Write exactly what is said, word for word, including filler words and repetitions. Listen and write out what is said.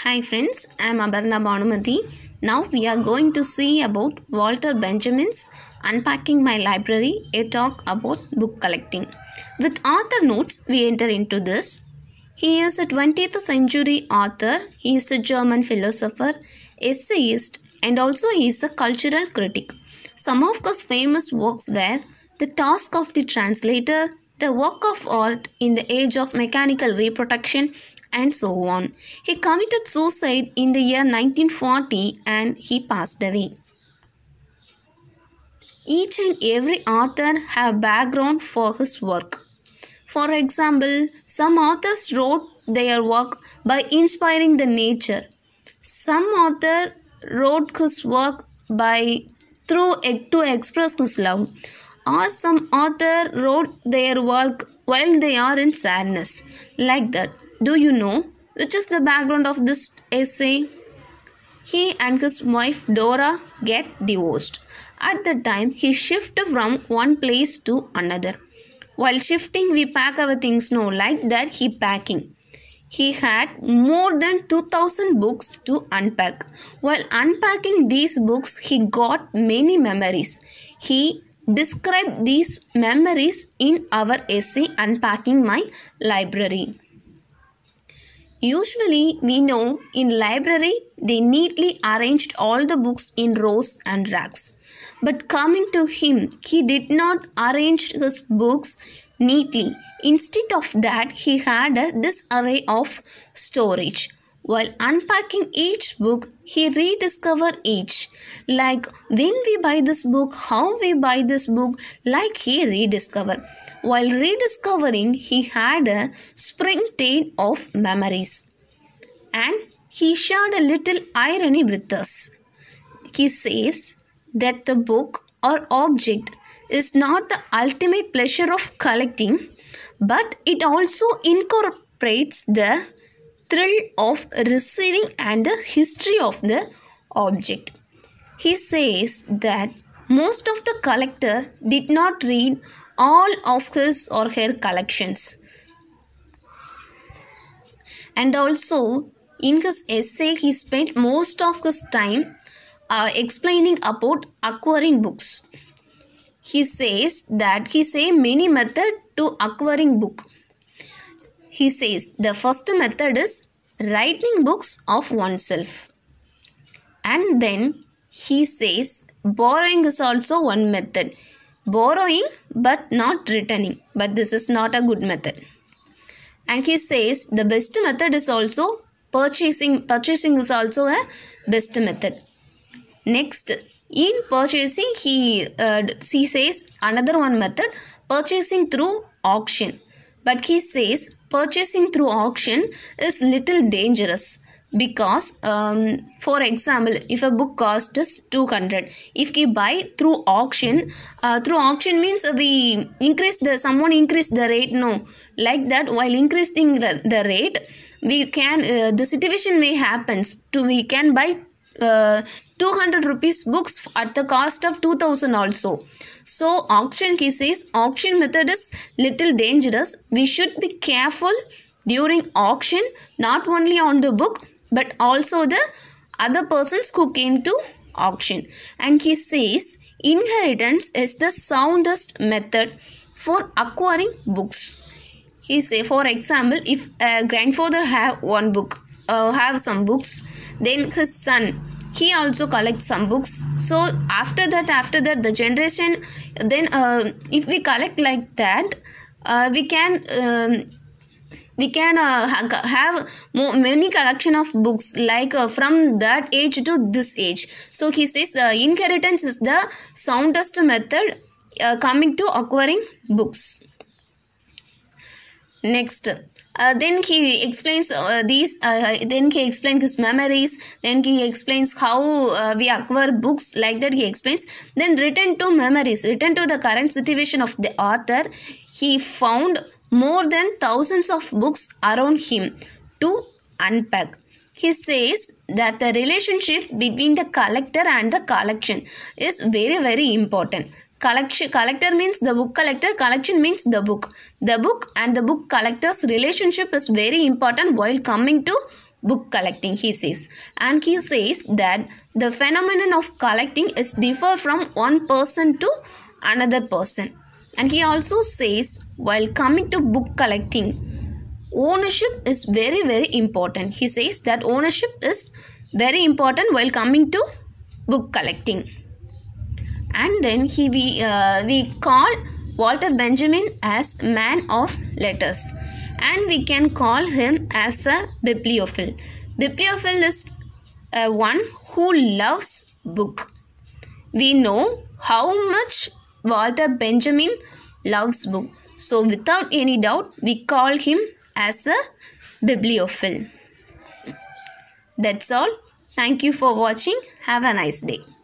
Hi friends, I am Abarna Bhanumati. Now we are going to see about Walter Benjamin's Unpacking My Library, a talk about book collecting. With author notes, we enter into this. He is a twentieth century author, he is a German philosopher, essayist, and also he is a cultural critic. Some of his famous works were The Task of the Translator, The Work of Art in the Age of Mechanical Reproduction, and so on. He committed suicide in the year nineteen forty and he passed away. Each and every author have background for his work. For example, some authors wrote their work by inspiring the nature. Some author wrote his work by through to express his love. Or some author wrote their work while they are in sadness. Like that. Do you know which is the background of this essay? He and his wife Dora get divorced. At the time, he shifted from one place to another. While shifting, we pack our things. No, like that he packing. He had more than two thousand books to unpack. While unpacking these books, he got many memories. He described these memories in our essay Unpacking My Library. Usually, we know in library, they neatly arranged all the books in rows and racks. But coming to him, he did not arrange his books neatly. Instead of that, he had a disarray of storage. While unpacking each book, he rediscovered each. Like when we buy this book, how we buy this book, like he rediscovered. While rediscovering, he had a springtide of memories. And he shared a little irony with us. He says that the book or object is not the ultimate pleasure of collecting, but it also incorporates the thrill of receiving and the history of the object. He says that most of the collector did not read all of his or her collections. And also, in his essay, he spent most of his time uh, explaining about acquiring books. He says that he say many methods to acquiring book. He says the first method is writing books of oneself. And then he says borrowing is also one method. Borrowing but not returning. But this is not a good method. And he says the best method is also purchasing. Purchasing is also a best method. Next, in purchasing, he, uh, he says another one method, purchasing through auction. But he says purchasing through auction is little dangerous. Because, um, for example, if a book costs two hundred, if we buy through auction, uh, through auction means we increase the, someone increase the rate, no. Like that, while increasing the, the rate, we can, uh, the situation may happen to, we can buy uh, two hundred rupees books at the cost of two thousand also. So, auction, he says, auction method is little dangerous. We should be careful during auction, not only on the book, but also the other persons who came to auction. And he says inheritance is the soundest method for acquiring books. He say, for example, if a grandfather have one book, uh, have some books, then his son, he also collects some books. So after that, after that, the generation, then uh, if we collect like that, uh, we can... Um, We can uh, have more, many collection of books like uh, from that age to this age. So he says uh, inheritance is the soundest method uh, coming to acquiring books. Next, uh, then he explains uh, these. Uh, then he explains his memories. Then he explains how uh, we acquire books. Like that, he explains. Then return to memories. Return to the current situation of the author. He found more than thousands of books around him to unpack. He says that the relationship between the collector and the collection is very very important. Collection, collector means the book collector, collection means the book. The book and the book collector's relationship is very important while coming to book collecting, he says. And he says that the phenomenon of collecting is differ from one person to another person. And he also says, while coming to book collecting, ownership is very very important. He says that ownership is very important while coming to book collecting. And then he we, uh, we call Walter Benjamin as man of letters, and we can call him as a bibliophile. Bibliophile is uh, one who loves book. We know how much Walter Benjamin loves book. So without any doubt, we call him as a bibliophile. That's all. Thank you for watching. Have a nice day.